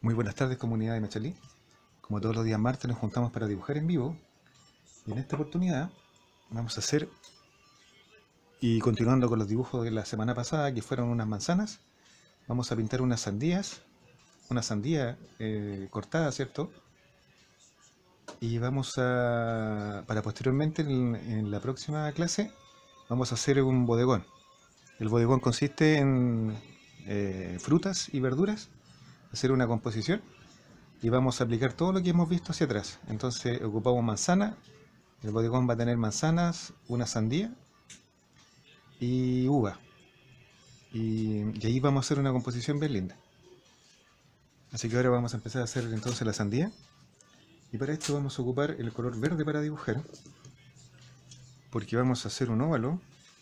Muy buenas tardes, comunidad de Machalí. Como todos los días martes nos juntamos para dibujar en vivo y en esta oportunidad vamos a hacer, y continuando con los dibujos de la semana pasada que fueron unas manzanas, vamos a pintar unas sandías, una sandía cortada, ¿cierto? Y para posteriormente en la próxima clase, vamos a hacer un bodegón. El bodegón consiste en frutas y verduras, hacer una composición y vamos a aplicar todo lo que hemos visto hacia atrás. Entonces ocupamos manzana, el bodegón va a tener manzanas, una sandía y uva. Y ahí vamos a hacer una composición bien linda. Así que ahora vamos a empezar a hacer entonces la sandía. Y para esto vamos a ocupar el color verde para dibujar, porque vamos a hacer un óvalo.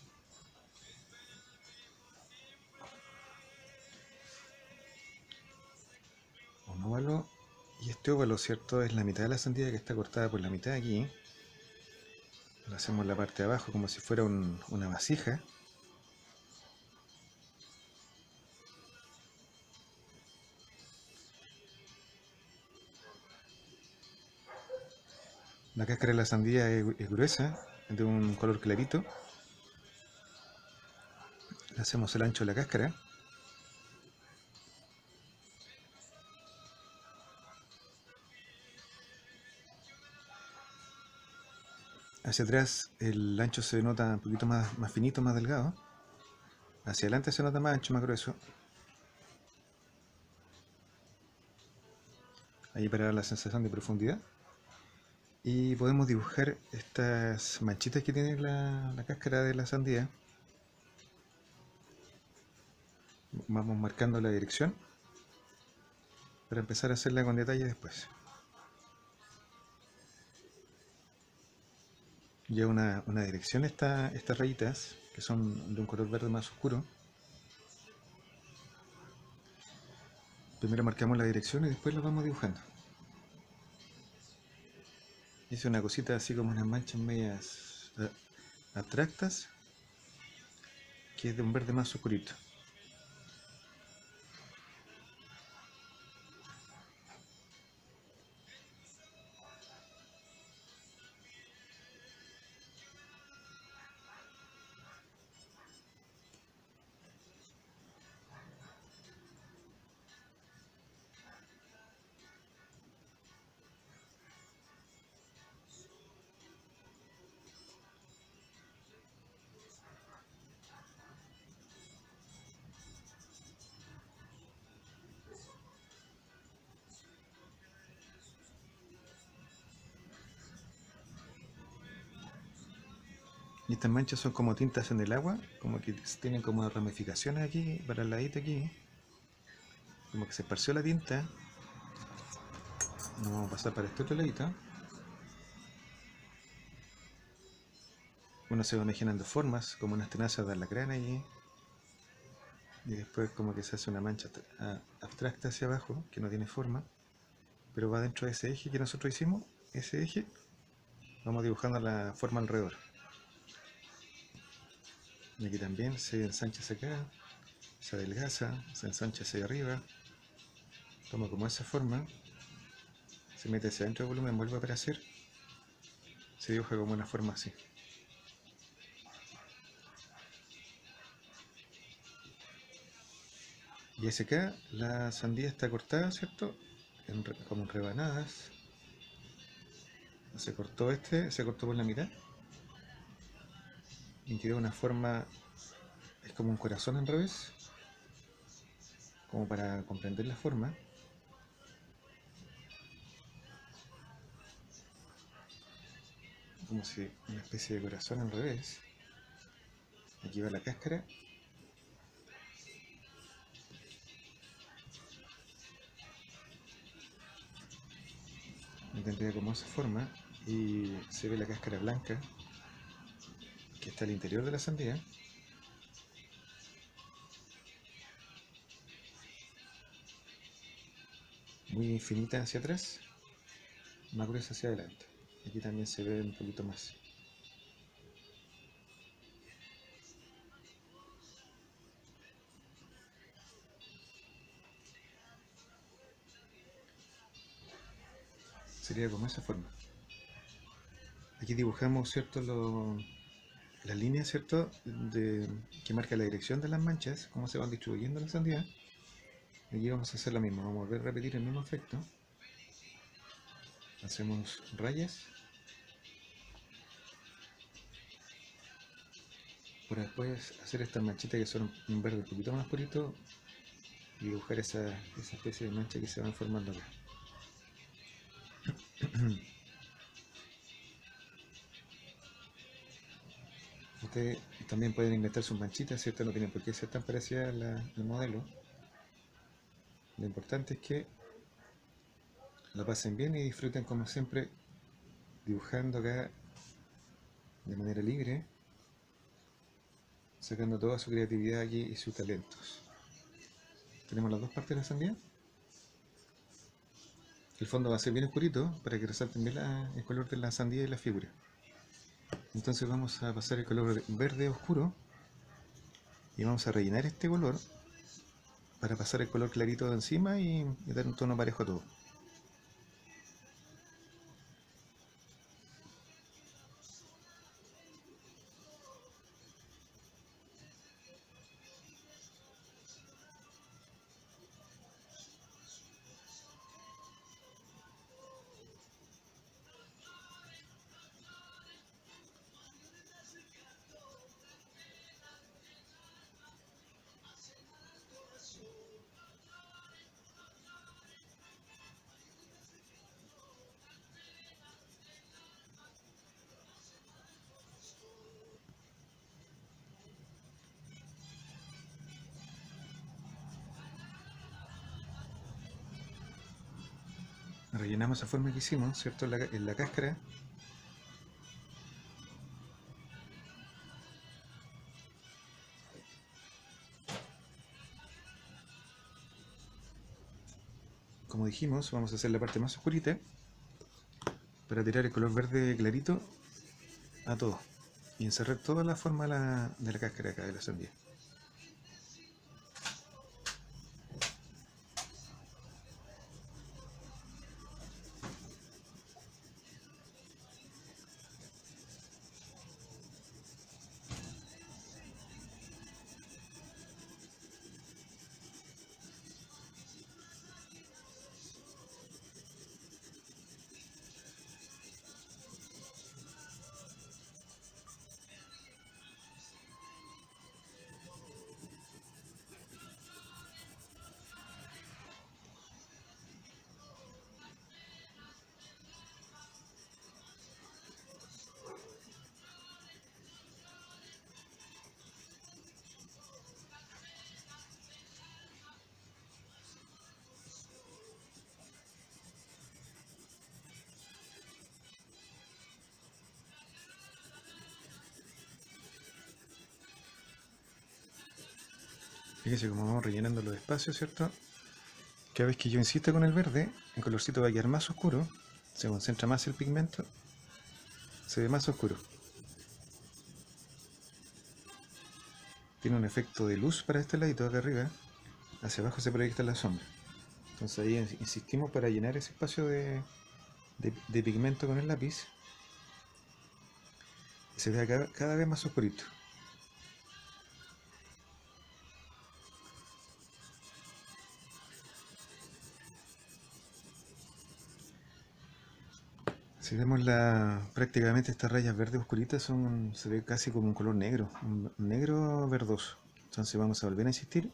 Un óvalo. Y este óvalo, ¿cierto? Es la mitad de la sandía que está cortada por la mitad aquí. Lo hacemos en la parte de abajo como si fuera una vasija. La cáscara de la sandía es gruesa, es de un color clarito. Le hacemos el ancho de la cáscara. Hacia atrás el ancho se nota un poquito más finito, más delgado. Hacia adelante se nota más ancho, más grueso. Ahí para dar la sensación de profundidad. Y podemos dibujar estas manchitas que tiene la cáscara de la sandía. Vamos marcando la dirección para empezar a hacerla con detalle después. Ya una dirección estas rayitas, que son de un color verde más oscuro. Primero marcamos la dirección y después la vamos dibujando. Hice una cosita así como unas manchas medias abstractas, que es de un verde más oscurito. Y estas manchas son como tintas en el agua, como que tienen como ramificaciones aquí, para el ladito aquí. Como que se esparció la tinta. Nos vamos a pasar para este otro ladito. Uno se va imaginando formas, como unas tenazas de alacrán allí. Y después como que se hace una mancha abstracta hacia abajo, que no tiene forma. Pero va dentro de ese eje que nosotros hicimos. Ese eje, vamos dibujando la forma alrededor. Y aquí también se ensancha hacia acá, se adelgaza, se ensancha hacia arriba. Toma como esa forma. Se mete hacia adentro del volumen, vuelve a aparecer. Se dibuja como una forma así. Y hacia acá la sandía está cortada, ¿cierto? Como en rebanadas. Se cortó por la mitad. Y quedó una forma, es como un corazón al revés. Como para comprender la forma. Como si una especie de corazón al revés. Aquí va la cáscara. Y tendría como esa forma. Y se ve la cáscara blanca que está al interior de la sandía. Muy finita hacia atrás, más gruesa hacia adelante. Aquí también se ve un poquito más. sería como esa forma. Aquí dibujamos, ¿cierto? Las líneas, ¿cierto? Que marca la dirección de las manchas, cómo se van distribuyendo las sandías. Aquí vamos a hacer lo mismo, vamos a volver a repetir el mismo efecto. Hacemos rayas para después hacer estas manchitas que son un verde un poquito más purito y dibujar esa especie de mancha que se van formando acá. Ustedes también pueden inventar sus manchitas, ¿cierto? No tienen por qué ser tan parecidas al modelo. Lo importante es que la pasen bien y disfruten como siempre dibujando acá de manera libre, sacando toda su creatividad aquí y sus talentos. Tenemos las dos partes de la sandía. El fondo va a ser bien oscurito para que resalten bien el color de la sandía y la figura. Entonces vamos a pasar el color verde oscuro y vamos a rellenar este color para pasar el color clarito de encima y dar un tono parejo a todo. Rellenamos esa forma que hicimos, ¿cierto? En la cáscara. Como dijimos, vamos a hacer la parte más oscurita para tirar el color verde clarito a todo y encerrar toda la forma de la cáscara acá de la sandía. Fíjense cómo vamos rellenando los espacios, ¿cierto? Cada vez que yo insista con el verde, el colorcito va a quedar más oscuro, se concentra más el pigmento, se ve más oscuro. Tiene un efecto de luz para este ladito de acá arriba, hacia abajo se proyecta la sombra. Entonces ahí insistimos para llenar ese espacio de pigmento con el lápiz y se vea cada vez más oscurito. Si vemos prácticamente estas rayas verdes oscuritas se ve casi como un color negro, un negro verdoso. Entonces vamos a volver a insistir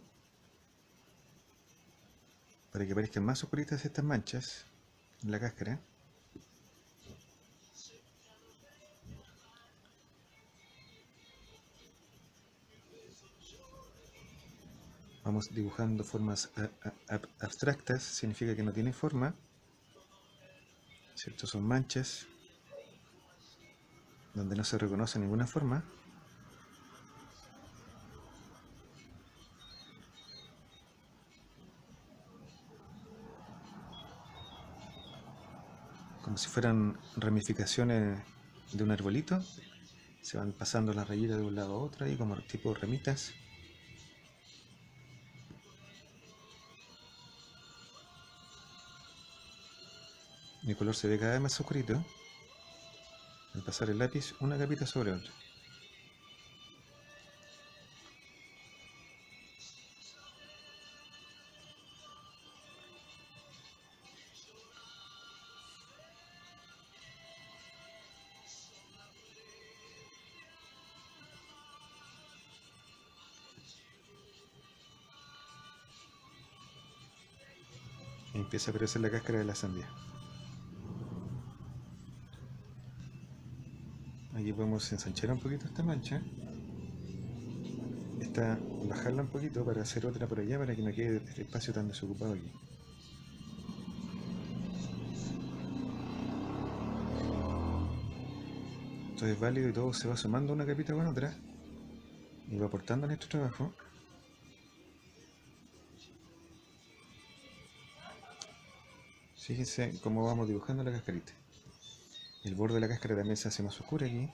para que parezcan más oscuritas estas manchas en la cáscara. Vamos dibujando formas abstractas, significa que no tiene forma, ¿cierto? Son manchas donde no se reconoce ninguna forma. Como si fueran ramificaciones de un arbolito, se van pasando las rayitas de un lado a otro ahí como tipo ramitas. Mi color se ve cada vez más oscurito al pasar el lápiz una capita sobre otra. Y empieza a aparecer la cáscara de la sandía. Aquí podemos ensanchar un poquito esta mancha. Bajarla un poquito para hacer otra por allá para que no quede este espacio tan desocupado aquí. Esto es válido y todo se va sumando una capita con otra y va aportando a nuestro trabajo. Fíjense cómo vamos dibujando la cascarita. El borde de la cáscara también se hace más oscuro aquí.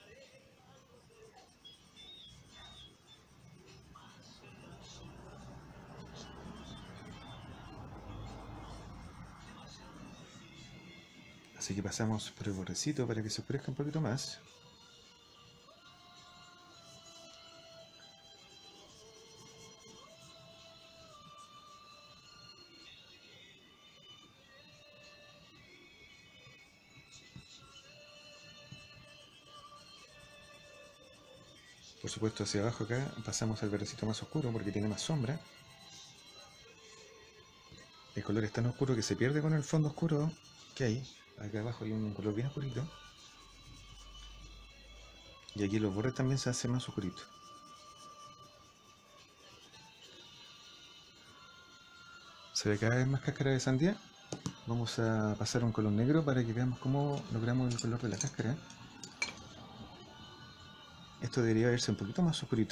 Así que pasamos por el bordecito para que se oscurezca un poquito más. Por supuesto hacia abajo acá pasamos al verdecito más oscuro porque tiene más sombra. El color es tan oscuro que se pierde con el fondo oscuro que hay. Acá abajo hay un color bien oscurito. Y aquí los bordes también se hacen más oscuritos. Se ve cada vez más cáscara de sandía. Vamos a pasar un color negro para que veamos cómo logramos el color de la cáscara. Esto debería verse un poquito más oscurito.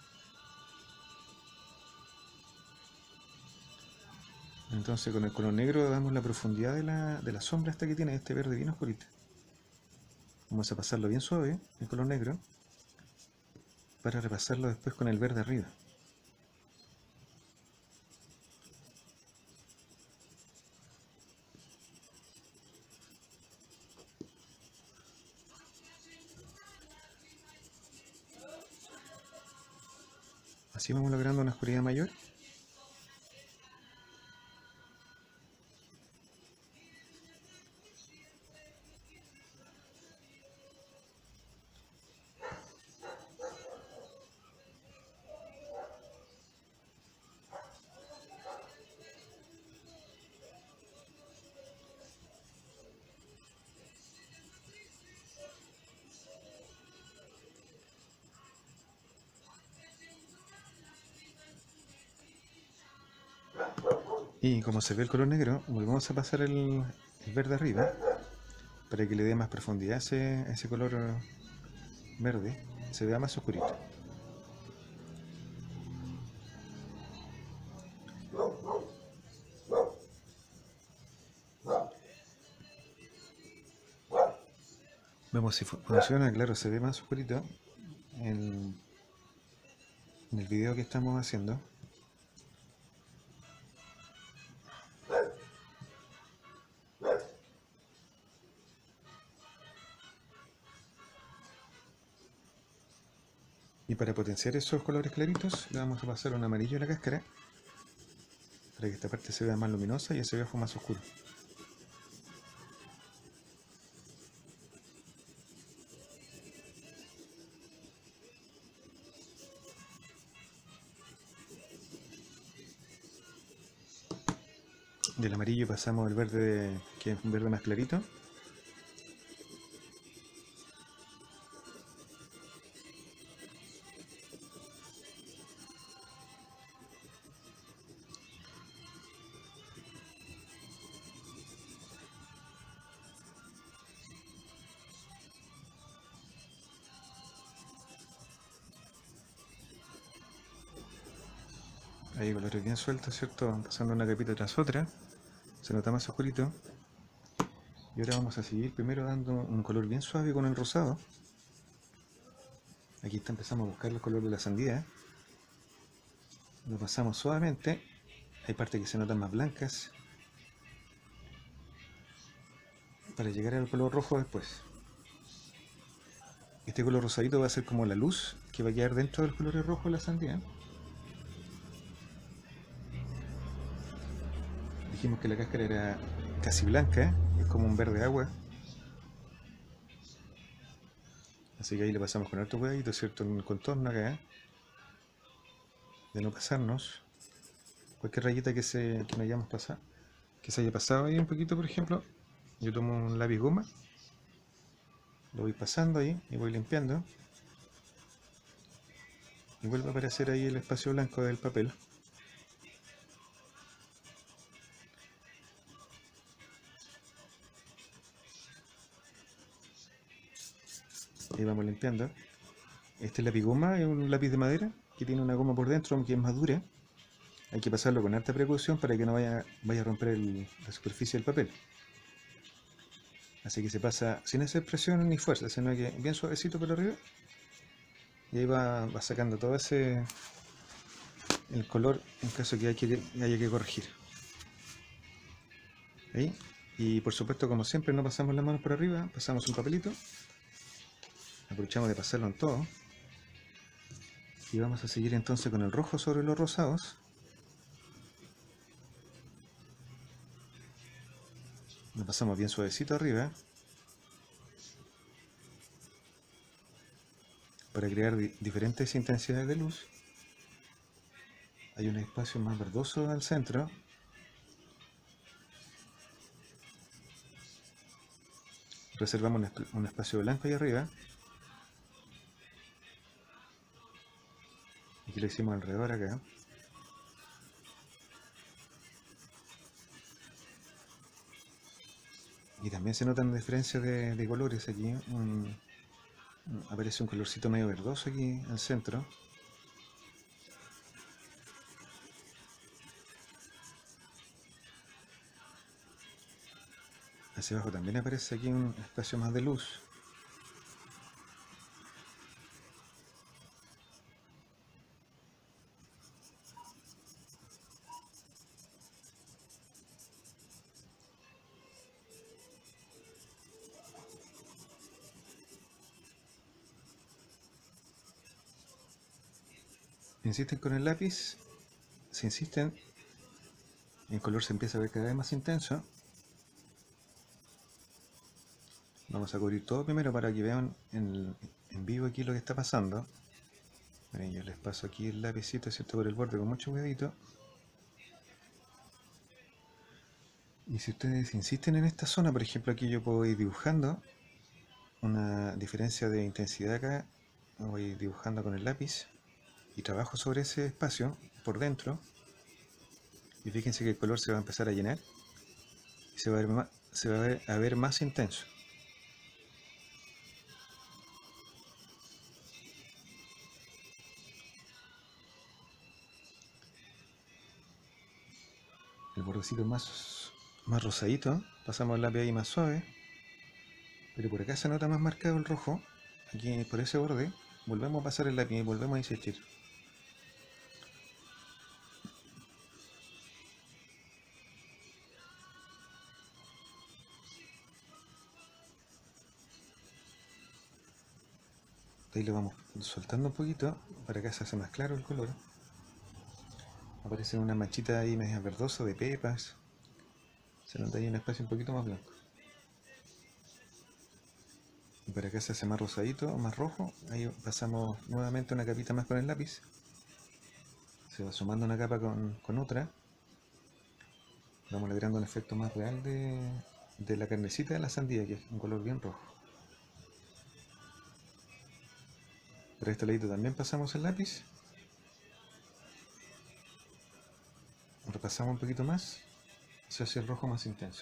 Entonces con el color negro damos la profundidad de la sombra esta que tiene este verde bien oscurito. Vamos a pasarlo bien suave, el color negro, para repasarlo después con el verde arriba. Así vamos logrando una oscuridad mayor. Y como se ve el color negro, volvemos a pasar el verde arriba para que le dé más profundidad a ese color verde, se vea más oscurito. Vemos si funciona, claro, se ve más oscurito en el video que estamos haciendo. Y para potenciar esos colores claritos, le vamos a pasar un amarillo a la cáscara para que esta parte se vea más luminosa y ese ojo más oscuro. Del amarillo pasamos al verde, que es un verde más clarito. Hay colores bien sueltos, ¿cierto? Van pasando una capita tras otra. Se nota más oscurito. Y ahora vamos a seguir primero dando un color bien suave con el rosado. Aquí empezamos a buscar el color de la sandía. Lo pasamos suavemente. Hay partes que se notan más blancas. para llegar al color rojo después. Este color rosadito va a ser como la luz que va a quedar dentro del color rojo de la sandía. Dijimos que la cáscara era casi blanca, es como un verde agua. Así que ahí le pasamos con harto cuidadito, ¿cierto? En el contorno acá, de no pasarnos. Cualquier rayita que nos hayamos pasado, que se haya pasado ahí un poquito, por ejemplo, yo tomo un lápiz goma, lo voy pasando ahí y voy limpiando. Y vuelve a aparecer ahí el espacio blanco del papel. Ahí vamos limpiando. Este lápiz goma es un lápiz de madera que tiene una goma por dentro que es más dura. Hay que pasarlo con alta precaución para que no vaya a romper la superficie del papel. Así que se pasa sin hacer presión ni fuerza, sino que bien suavecito por arriba. Y ahí va sacando todo el color en caso que haya que corregir. Ahí. Y por supuesto, como siempre, no pasamos las manos por arriba, pasamos un papelito. Aprovechamos de pasarlo en todo. Y vamos a seguir entonces con el rojo sobre los rosados. Lo pasamos bien suavecito arriba. Para crear diferentes intensidades de luz. Hay un espacio más verdoso al centro. Reservamos un espacio blanco ahí arriba. Aquí lo hicimos alrededor acá. Y también se notan diferencias de colores aquí. Aparece un colorcito medio verdoso aquí al centro. Hacia abajo también aparece aquí un espacio más de luz. Insisten con el lápiz. Si insisten, el color se empieza a ver cada vez más intenso. Vamos a cubrir todo primero para que vean en vivo aquí lo que está pasando. Miren, yo les paso aquí el lapicito, ¿cierto? Por el borde con mucho cuidadito. Y si ustedes insisten en esta zona, por ejemplo, aquí yo puedo ir dibujando una diferencia de intensidad acá. Voy dibujando con el lápiz y trabajo sobre ese espacio por dentro. Y fíjense que el color se va a empezar a llenar y se va a ver más intenso. El bordecito más rosadito, pasamos el lápiz ahí más suave, pero por acá se nota más marcado el rojo. Aquí por ese borde volvemos a pasar el lápiz y volvemos a insistir. Ahí lo vamos soltando un poquito, para acá se hace más claro el color. Aparece una manchita ahí media verdosa de pepas. Se nota ahí un espacio un poquito más blanco. Y para acá se hace más rosadito, más rojo. Ahí pasamos nuevamente una capita más con el lápiz. Se va sumando una capa con otra. Vamos logrando un efecto más real de la carnecita de la sandía, que es un color bien rojo. Por este ladito también pasamos el lápiz. Repasamos un poquito más. Se hace el rojo más intenso.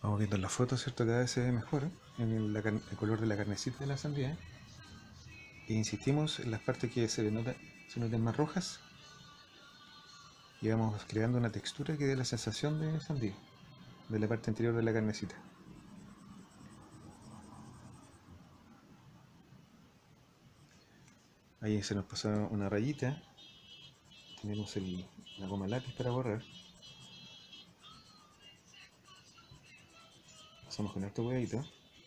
Vamos viendo en la foto, ¿cierto? Cada vez se ve mejor en el color de la carnecita de la sandía. E insistimos en las partes que se noten más rojas. Y vamos creando una textura que dé la sensación de sandía, de la parte interior de la carnecita. Ahí se nos pasó una rayita. Tenemos la goma lápiz para borrar. Pasamos con harto cuidadito.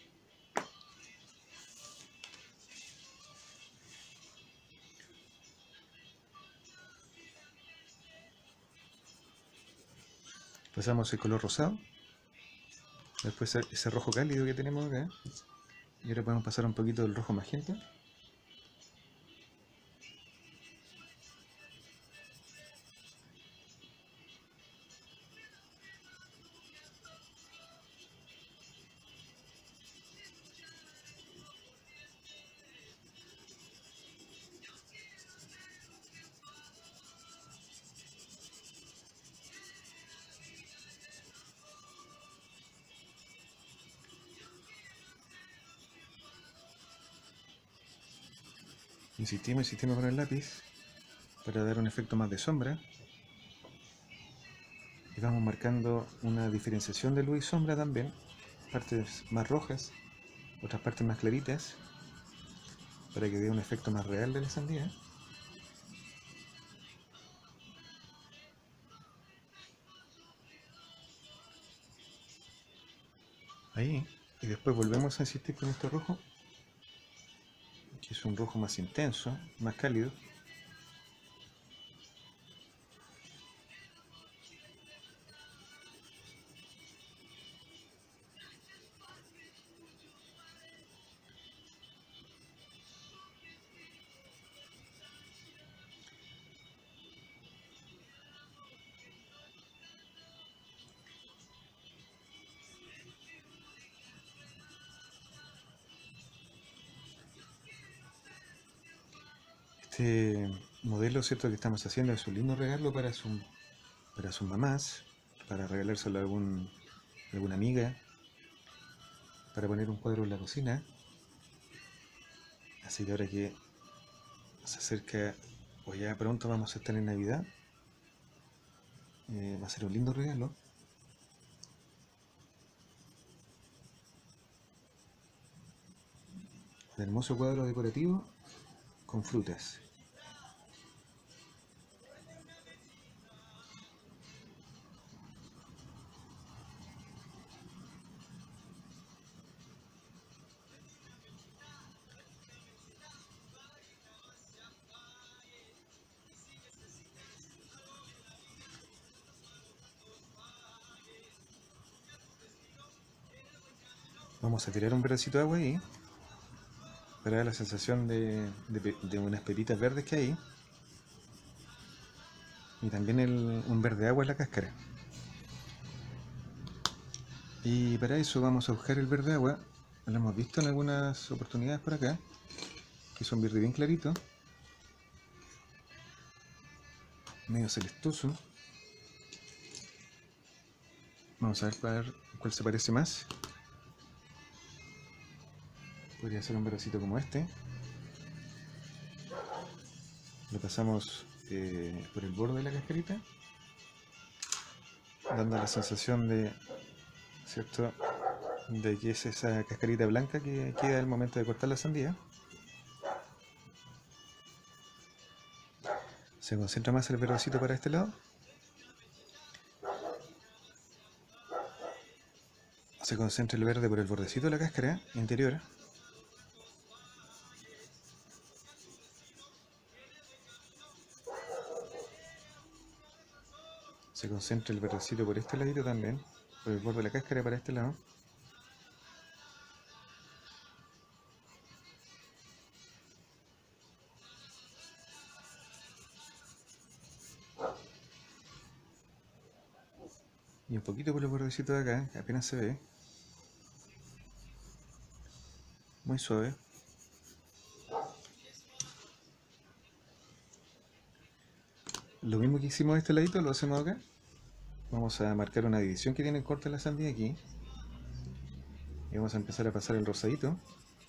Pasamos el color rosado. Después ese rojo cálido que tenemos acá. Y ahora podemos pasar un poquito del rojo magenta. Insistimos con el lápiz para dar un efecto más de sombra. Y vamos marcando una diferenciación de luz y sombra también. Partes más rojas, otras partes más claritas, para que dé un efecto más real de la sandía. Ahí. Y después volvemos a insistir con este rojo, que es un rojo más intenso, más cálido. Este modelo, ¿cierto?, que estamos haciendo es un lindo regalo para sus mamás, para regalárselo a alguna amiga, para poner un cuadro en la cocina. Así que ahora que se acerca, o ya pronto vamos a estar en Navidad, va a ser un lindo regalo. Un hermoso cuadro decorativo con frutas. Vamos a tirar un pedacito de agua ahí para dar la sensación de unas pepitas verdes que hay. Y también un verde agua en la cáscara. Y para eso vamos a buscar el verde agua. Lo hemos visto en algunas oportunidades por acá, que es un verde bien clarito, medio celestoso. Vamos a ver cuál se parece más. Podría ser un verdecito como este. Lo pasamos por el borde de la cascarita, dando la sensación de, ¿cierto?, de que es esa cascarita blanca que queda al momento de cortar la sandía. Se concentra más el verdecito para este lado. Se concentra el verde por el bordecito de la cáscara interior. Se concentra el verdecito por este ladito también, por el borde de la cáscara para este lado. Y un poquito por el bordecito de acá, que apenas se ve. Muy suave. Lo mismo que hicimos de este ladito, lo hacemos acá. Vamos a marcar una división que tiene el corte de la sandía aquí. Y vamos a empezar a pasar el rosadito.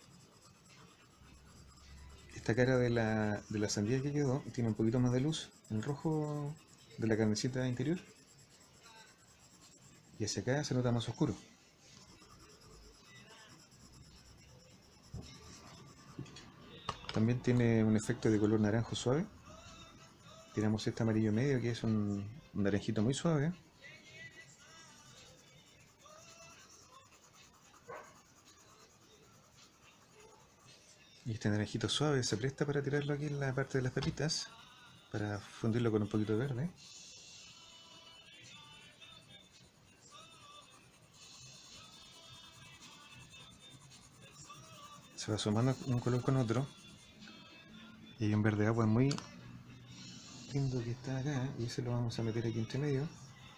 Esta cara de la sandía que quedó tiene un poquito más de luz, el rojo de la carnecita interior, y hacia acá se nota más oscuro. También tiene un efecto de color naranjo suave. Tenemos este amarillo medio que es un naranjito muy suave. Y este naranjito suave se presta para tirarlo aquí en la parte de las papitas, para fundirlo con un poquito de verde. Se va sumando un color con otro. Y hay un verde agua muy lindo que está acá, y ese lo vamos a meter aquí entre medio.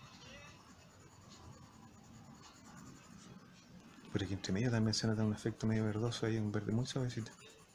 Por aquí entre medio también se nota un efecto medio verdoso, hay un verde muy suavecito.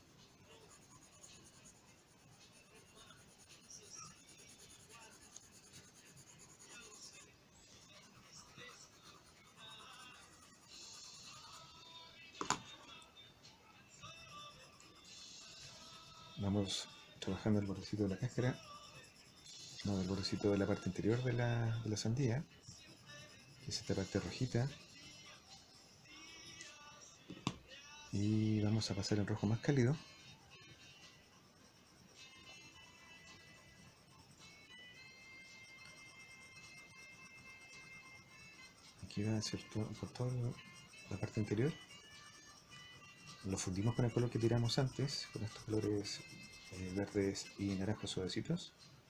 Vamos trabajando el bordecito de la cáscara, no, el bordecito de la parte interior de la sandía, que es esta parte rojita. Y vamos a pasar el rojo más cálido. Aquí va a ser por toda la parte interior. Lo fundimos con el color que tiramos antes, con estos colores verdes y naranjas suavecitos.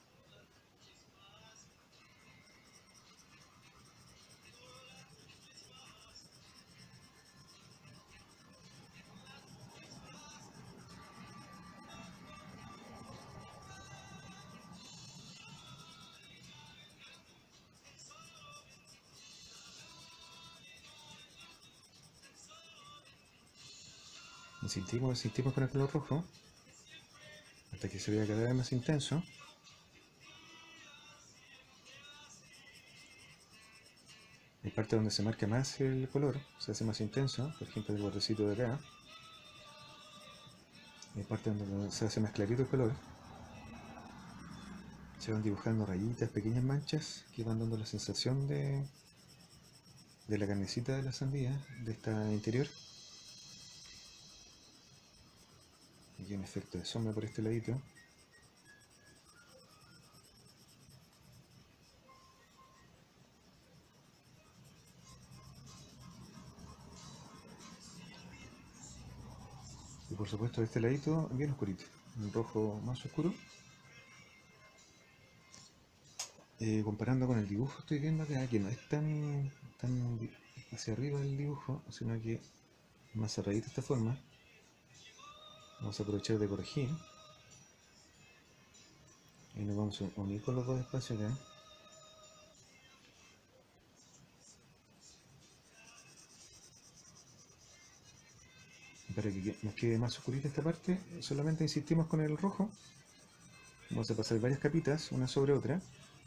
Insistimos con el color rojo hasta que se vea cada vez más intenso. Hay parte donde se marca más el color, se hace más intenso, por ejemplo el bordecito de acá. Hay parte donde se hace más clarito el color. Se van dibujando rayitas, pequeñas manchas que van dando la sensación de la carnecita de la sandía, de esta interior. Aquí hay un efecto de sombra por este ladito. Y por supuesto de este ladito bien oscurito, un rojo más oscuro. Comparando con el dibujo estoy viendo acá que no es tan hacia arriba el dibujo, sino que más cerradito de esta forma. Vamos a aprovechar de corregir. Y nos vamos a unir con los dos espacios acá. Para que nos quede más oscurita esta parte, solamente insistimos con el rojo. Vamos a pasar varias capitas, una sobre otra.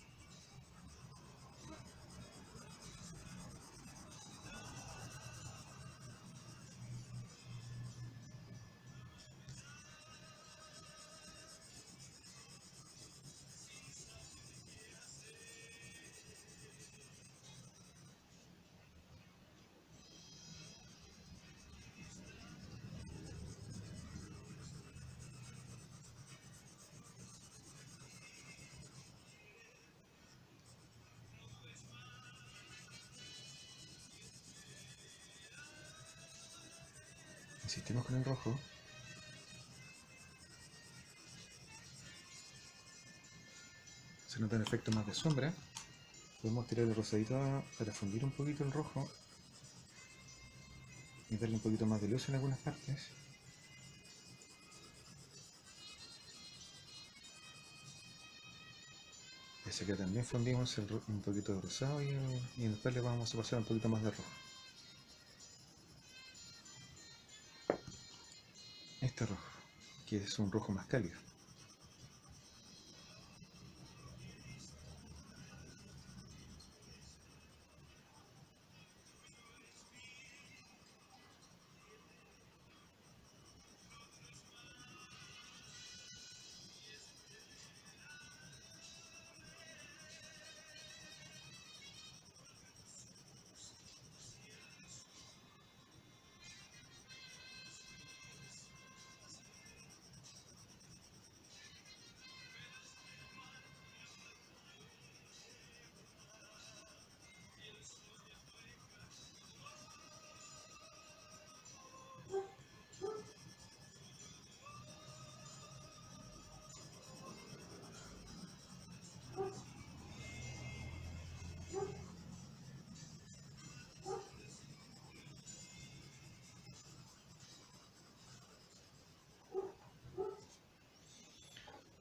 Insistimos con el rojo. Se nota un efecto más de sombra. Podemos tirar el rosadito para fundir un poquito el rojo y darle un poquito más de luz en algunas partes. Y hacia acá también fundimos un poquito de rosado y después le vamos a pasar un poquito más de rojo. Este rojo, que es un rojo más cálido.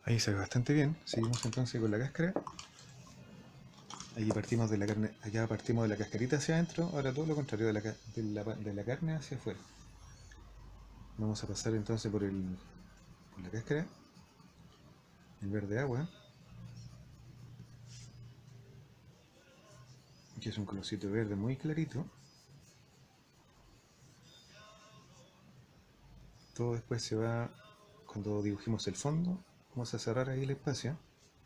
Ahí se ve bastante bien. Seguimos entonces con la cáscara. Allí partimos de la carne, allá partimos de la cascarita hacia adentro, ahora todo lo contrario, de la carne hacia afuera. Vamos a pasar entonces por la cáscara, el verde agua, que es un colorcito verde muy clarito. Todo después se va, cuando dibujemos el fondo, vamos a cerrar ahí el espacio.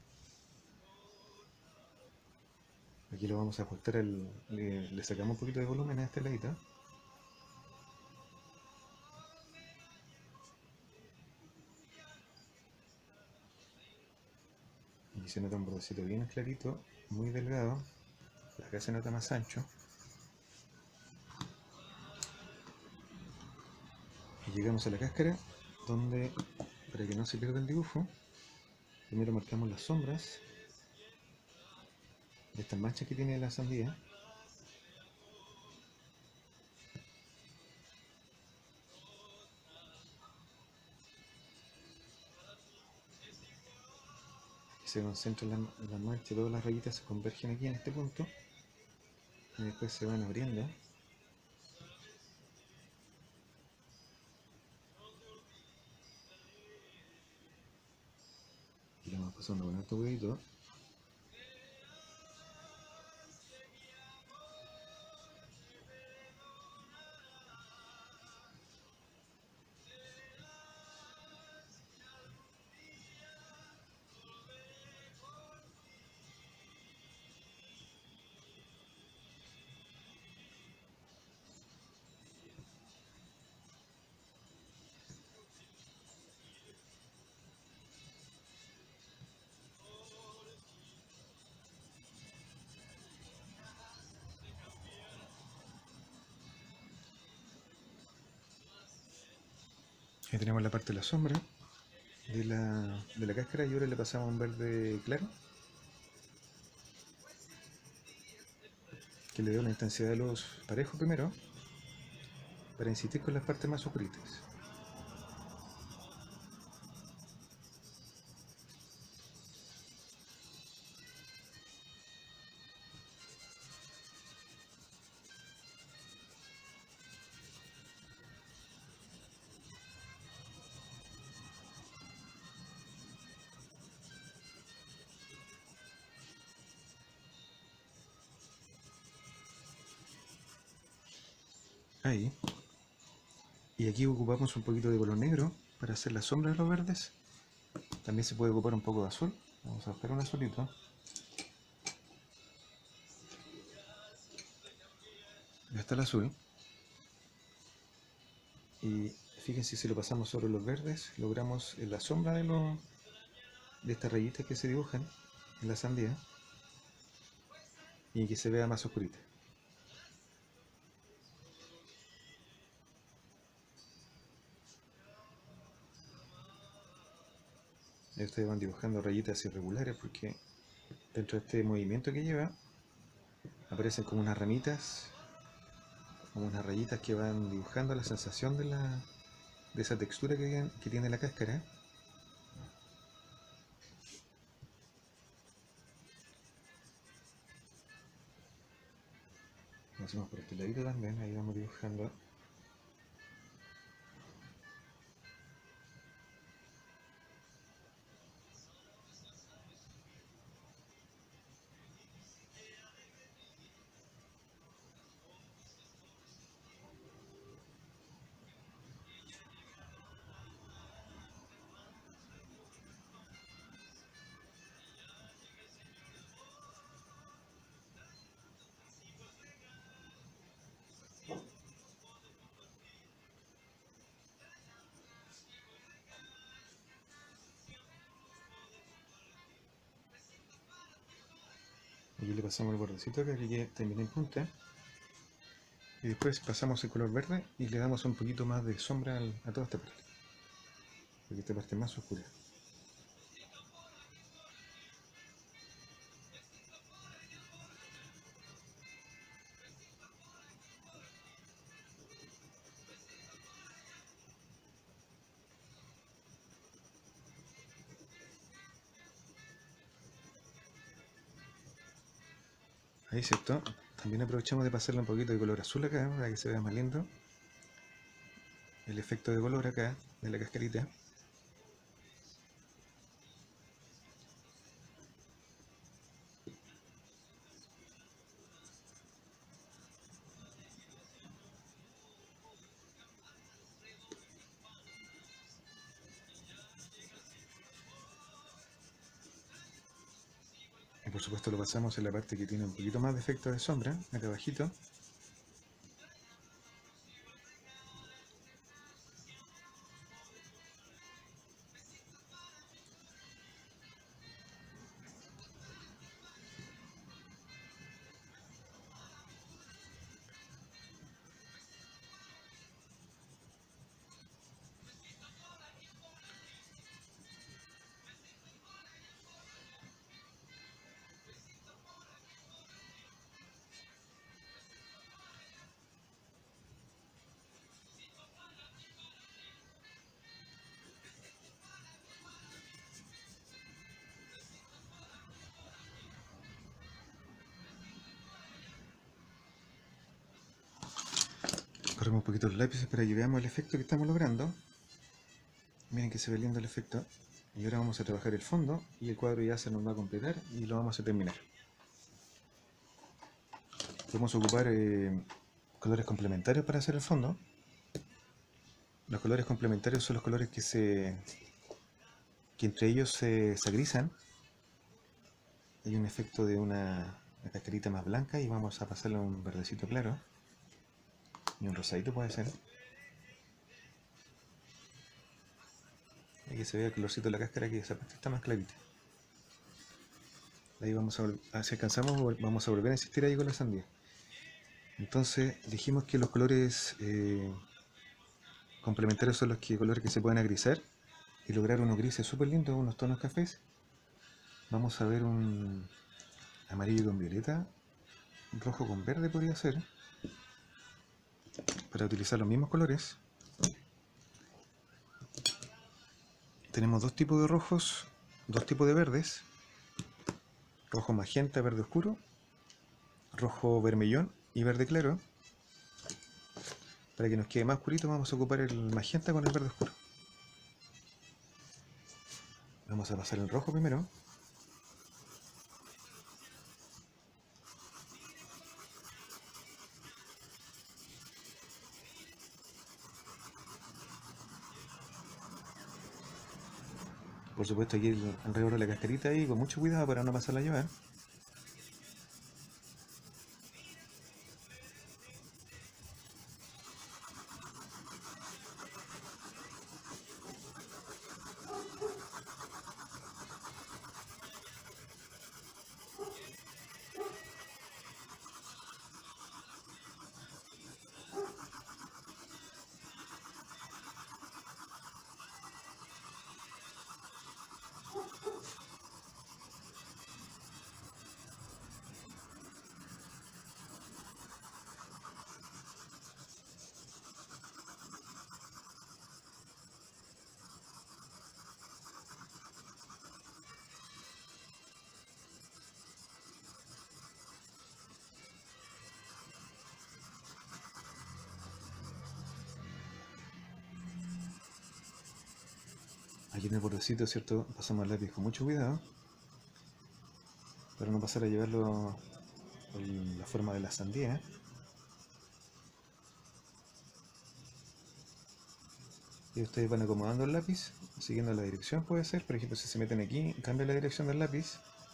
Aquí lo vamos a ajustar, le sacamos un poquito de volumen a este ladito. Aquí se nota un bordecito bien clarito, muy delgado. Acá se nota más ancho. Y llegamos a la cáscara, donde, para que no se pierda el dibujo, primero marcamos las sombras de estas manchas que tiene la sandía. Se concentran las manchas, todas las rayitas se convergen aquí en este punto y después se van abriendo. Y lo vamos pasando con alto cuidado. Ahí tenemos la parte de la sombra de la cáscara y ahora le pasamos un verde claro que le da una intensidad de luz parejo primero para insistir con las partes más oscuritas. Ahí. Y aquí ocupamos un poquito de color negro para hacer la sombra de los verdes. También se puede ocupar un poco de azul. Vamos a buscar un azulito. Ya está el azul. Y fíjense, si lo pasamos sobre los verdes, logramos en la sombra de estas rayitas que se dibujan en la sandía y que se vea más oscurita. Y ustedes van dibujando rayitas irregulares porque dentro de este movimiento que lleva aparecen como unas ramitas, como unas rayitas que van dibujando la sensación de esa textura que tiene la cáscara. Lo hacemos por este ladito también, ahí vamos dibujando. Aquí le pasamos el bordecito acá que termina en punta. Y después pasamos el color verde y le damos un poquito más de sombra a toda esta parte. Porque esta parte es más oscura. Ahí, ¿cierto? También aprovechamos de pasarle un poquito de color azul acá para que se vea más lindo el efecto de color acá de la cascarita. Y por supuesto lo pasamos en la parte que tiene un poquito más de efecto de sombra, acá abajito. Corremos un poquito los lápices para que veamos el efecto que estamos logrando. Miren que se ve lindo el efecto. Y ahora vamos a trabajar el fondo y el cuadro ya se nos va a completar y lo vamos a terminar. Podemos ocupar colores complementarios para hacer el fondo. Los colores complementarios son los colores que entre ellos se grisan. Hay un efecto de una cascarita más blanca y vamos a pasarle un verdecito claro. Y un rosadito puede ser. Hay que se vea el colorcito de la cáscara, que esa parte está más clarita. Ahí vamos a, si alcanzamos, vamos a volver a insistir ahí con la sandía. Entonces dijimos que los colores complementarios son los colores que se pueden agrisar y lograr unos grises súper lindos, unos tonos cafés. Vamos a ver un amarillo con violeta, un rojo con verde podría ser, para utilizar los mismos colores. Tenemos dos tipos de rojos, dos tipos de verdes: rojo magenta, verde oscuro, rojo vermellón y verde claro. Para que nos quede más oscurito vamos a ocupar el magenta con el verde oscuro. Vamos a pasar el rojo primero. Por supuesto aquí alrededor de la cascarita y con mucho cuidado para no pasarla a llevar. Aquí en el bordecito, ¿cierto? Pasamos el lápiz con mucho cuidado para no pasar a llevarlo con la forma de la sandía. Y ustedes van acomodando el lápiz, siguiendo la dirección puede ser. Por ejemplo, si se meten aquí, cambian la dirección del lápiz.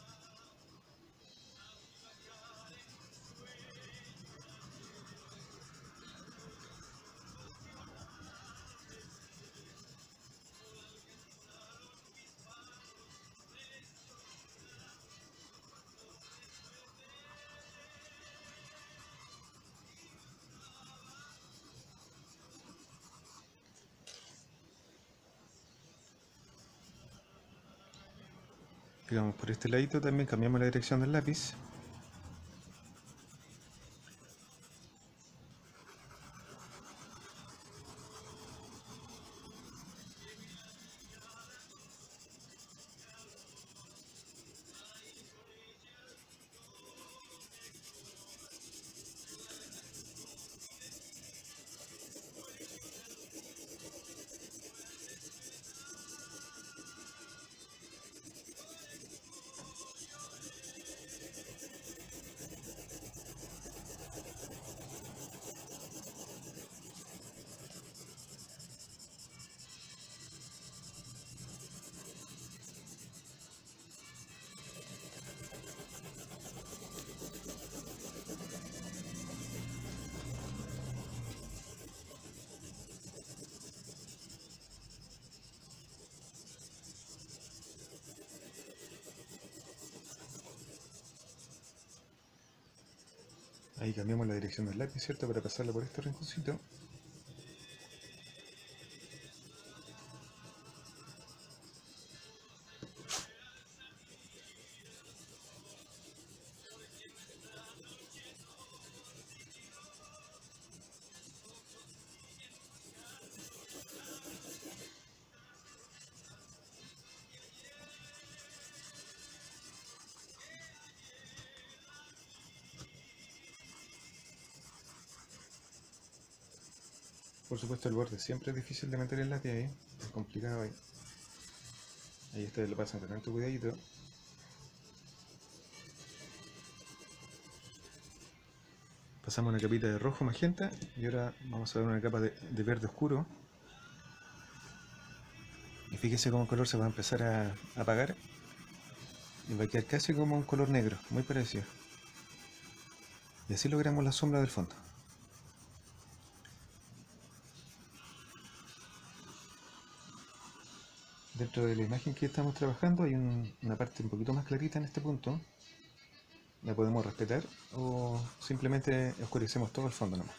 Digamos, por este ladito también cambiamos la dirección del lápiz. Ahí cambiamos la dirección del lápiz, ¿cierto? Para pasarlo por este rinconcito. Por supuesto el borde siempre es difícil de meter el lápiz ahí, es complicado ahí. Ahí ustedes lo pasan con tanto cuidadito. Pasamos una capita de rojo magenta y ahora vamos a ver una capa de verde oscuro. Y fíjese cómo el color se va a empezar a apagar y va a quedar casi como un color negro, muy parecido. Y así logramos la sombra del fondo. Dentro de la imagen que estamos trabajando hay una parte un poquito más clarita en este punto. La podemos respetar o simplemente oscurecemos todo el fondo nomás.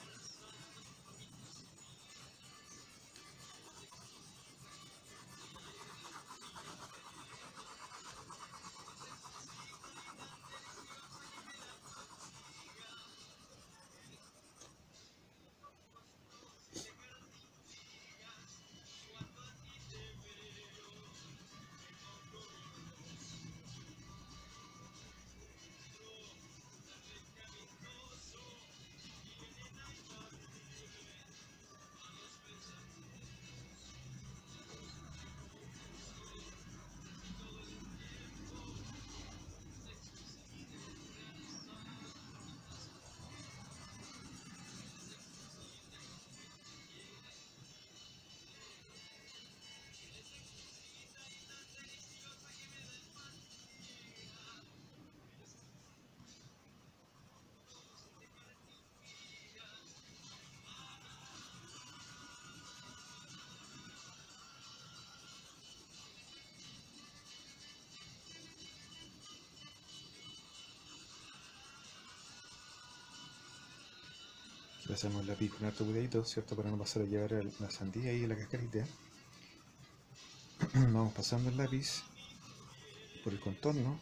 Aquí pasamos el lápiz con harto cuidadito, ¿cierto? Para no pasar a llevar la sandía y la cascarita. Vamos pasando el lápiz por el contorno.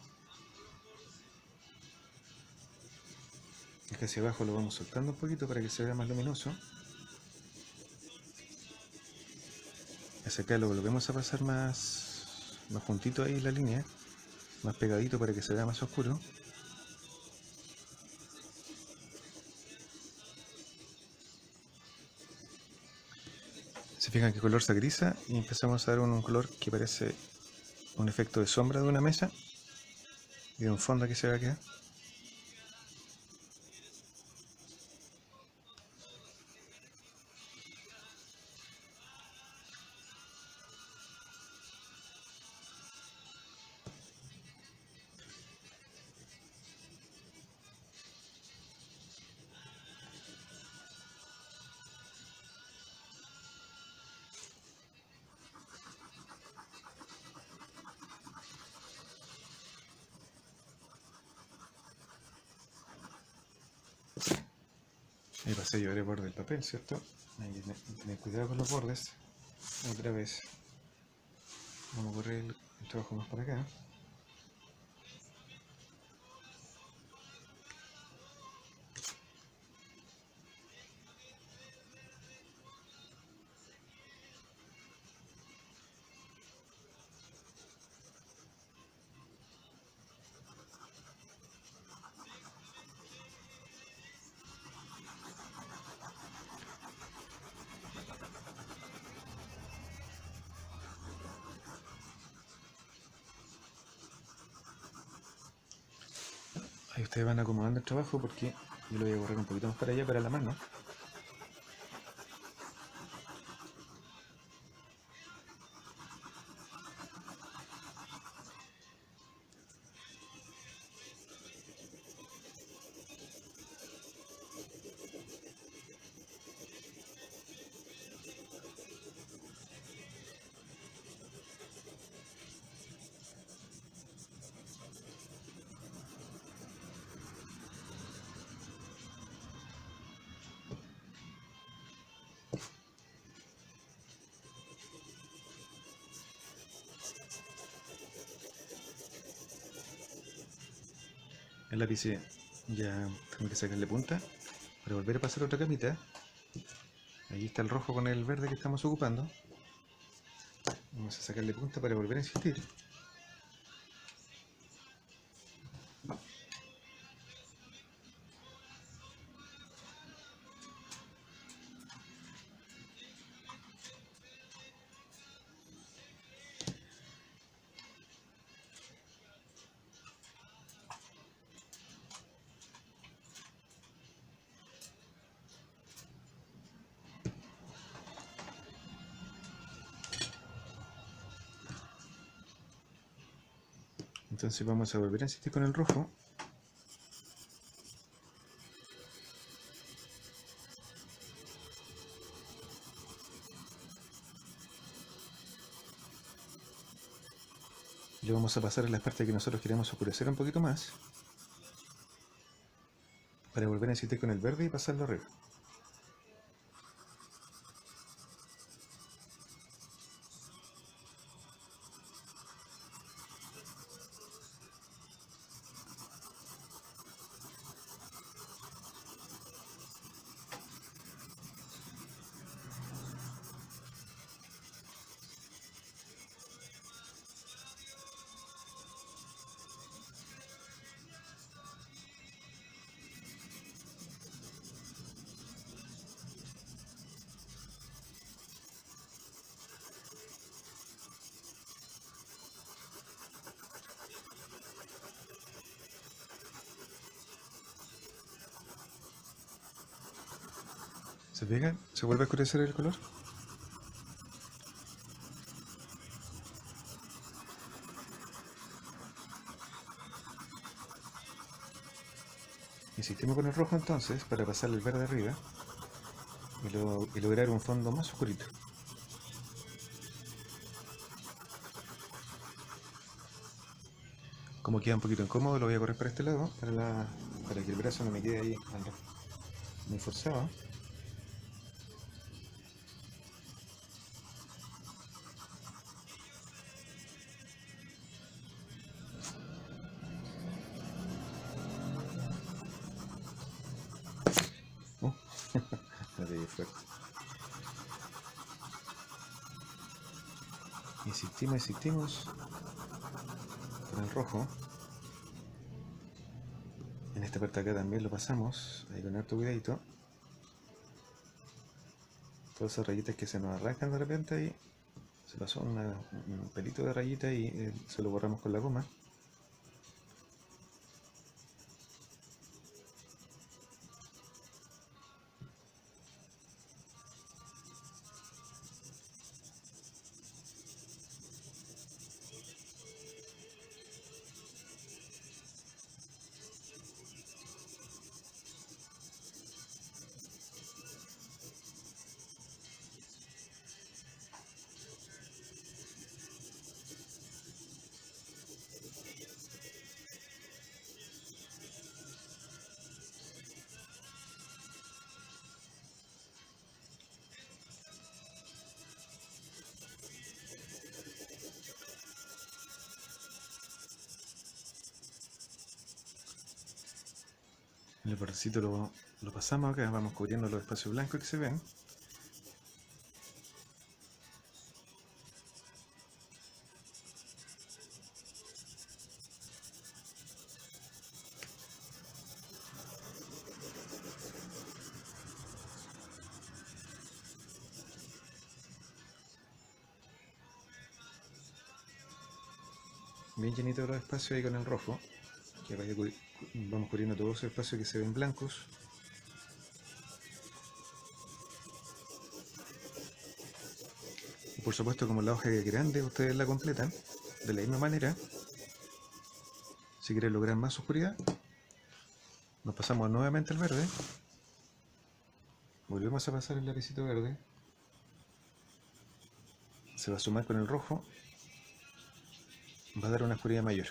Acá hacia abajo lo vamos soltando un poquito para que se vea más luminoso. Hacia acá lo volvemos a pasar más juntito ahí la línea, más pegadito para que se vea más oscuro. Se fijan que el color se agrisa y empezamos a dar un color que parece un efecto de sombra de una mesa y de un fondo que se va a quedar. Ahí pasé a llevar el borde del papel, ¿cierto? Hay que tener cuidado con los bordes. Otra vez vamos a correr el trabajo más para acá. Ahí ustedes van acomodando el trabajo porque yo lo voy a correr un poquito más para allá, para la mano. El lápiz ya tengo que sacarle punta para volver a pasar otra camita. Ahí está el rojo con el verde que estamos ocupando. Vamos a sacarle punta para volver a insistir. Entonces vamos a volver a insistir con el rojo. Le vamos a pasar en las partes que nosotros queremos oscurecer un poquito más, para volver a insistir con el verde y pasarlo arriba. ¿Se fijan? ¿Se vuelve a oscurecer el color? Insistimos con el rojo entonces para pasarle el verde arriba y lograr un fondo más oscurito. Como queda un poquito incómodo, lo voy a correr para este lado para que el brazo no me quede ahí muy forzado. La pegué fuerte. Insistimos con el rojo. En esta parte de acá también lo pasamos, ahí con harto cuidadito. Todas esas rayitas que se nos arrancan de repente ahí, se pasó un pelito de rayita y se lo borramos con la goma. El bordecito lo pasamos acá, vamos cubriendo los espacios blancos que se ven. Bien llenito de los espacios ahí con el rojo, que vamos cubriendo todos los espacios que se ven blancos. Y por supuesto, como la hoja es grande, ustedes la completan de la misma manera. Si quieren lograr más oscuridad, nos pasamos nuevamente al verde. Volvemos a pasar el lapicito verde. Se va a sumar con el rojo. Va a dar una oscuridad mayor.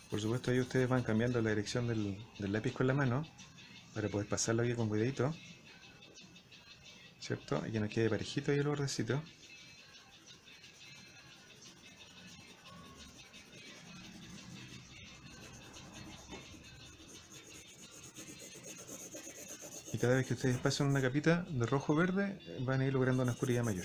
Por supuesto ahí ustedes van cambiando la dirección del lápiz con la mano para poder pasarlo aquí con cuidadito, ¿cierto? Y que nos quede parejito ahí el bordecito. Y cada vez que ustedes pasen una capita de rojo o verde, van a ir logrando una oscuridad mayor.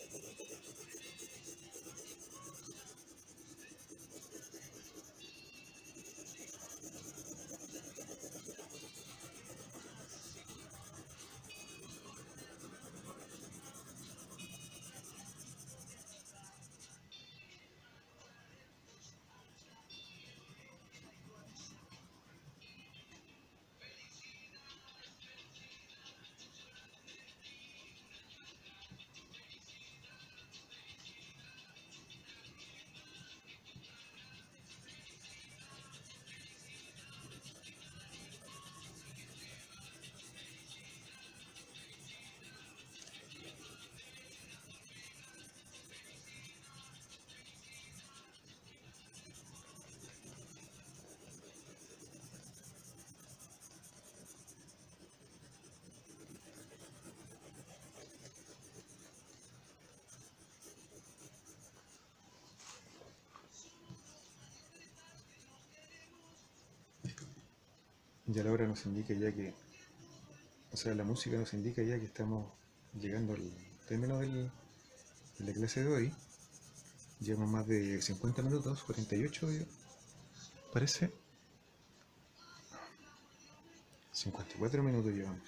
Ya la hora nos indica ya que, o sea, la música nos indica ya que estamos llegando al término de la clase de hoy. Llevamos más de 50 minutos, 48 parece. 54 minutos llevamos.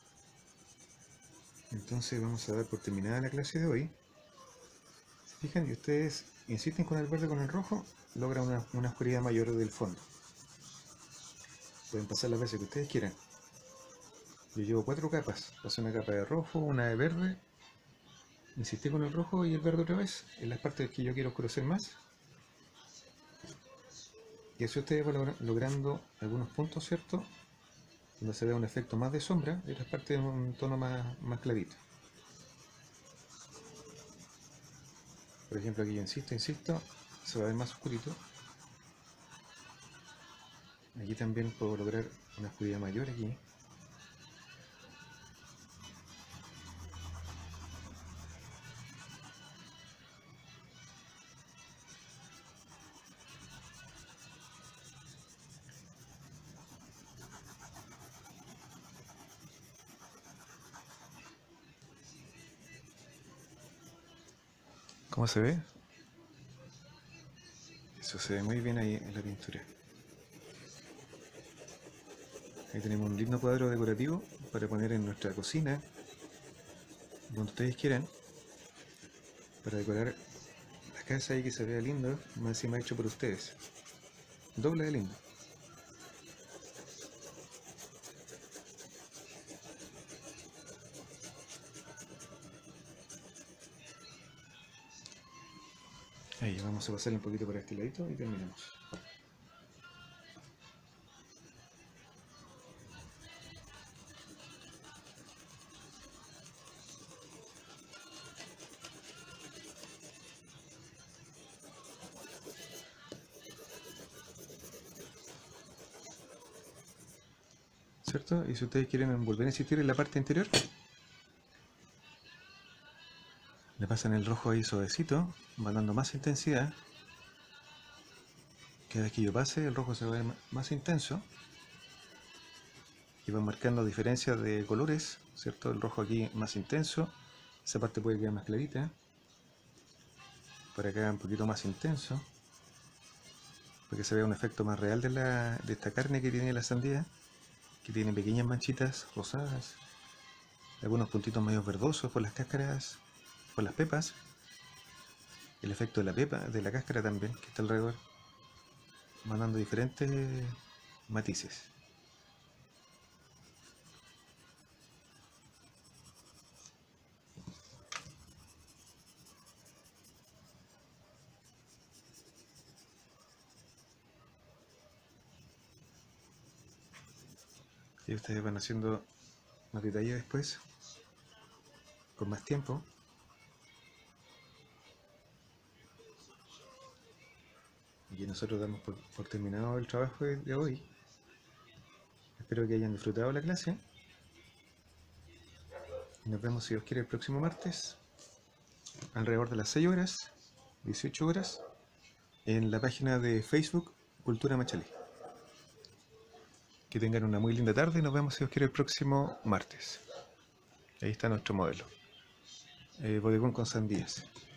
Entonces vamos a dar por terminada la clase de hoy. Fijan, y ustedes insisten con el verde con el rojo, logran una oscuridad mayor del fondo. Pueden pasar las veces que ustedes quieran. Yo llevo 4 capas. Paso una capa de rojo, una de verde. Insistí con el rojo y el verde otra vez, en las partes que yo quiero oscurecer más. Y así ustedes van logrando algunos puntos, ¿cierto? Donde se ve un efecto más de sombra y otras partes en un tono más clarito. Por ejemplo, aquí yo insisto, se va a ver más oscurito. Aquí también puedo lograr una oscuridad mayor aquí. ¿Cómo se ve? Eso se ve muy bien ahí en la pintura. Ahí tenemos un lindo cuadro decorativo para poner en nuestra cocina, donde ustedes quieran, para decorar la casa y que se vea lindo, más encima hecho por ustedes. Doble de lindo. Ahí vamos a pasarle un poquito por este ladito y terminamos. ¿Cierto? Y si ustedes quieren volver a insistir en la parte interior, le pasan el rojo ahí suavecito, va dando más intensidad. Cada vez que yo pase, el rojo se va a ver más intenso. Y van marcando diferencias de colores, ¿cierto? El rojo aquí más intenso, esa parte puede quedar más clarita. Por acá un poquito más intenso, para que se vea un efecto más real de esta carne que tiene la sandía, que tiene pequeñas manchitas rosadas, algunos puntitos medio verdosos por las cáscaras, por las pepas, el efecto de la pepa, de la cáscara también, que está alrededor, van dando diferentes matices. Y ustedes van haciendo más detalle después, con más tiempo. Aquí nosotros damos por terminado el trabajo de hoy. Espero que hayan disfrutado la clase. Y nos vemos, si Dios quiere, el próximo martes, alrededor de las 6 horas, 18 horas, en la página de Facebook Cultura Machalí. Que tengan una muy linda tarde y nos vemos, si Dios quiere, el próximo martes. Ahí está nuestro modelo. Bodegón con sandías.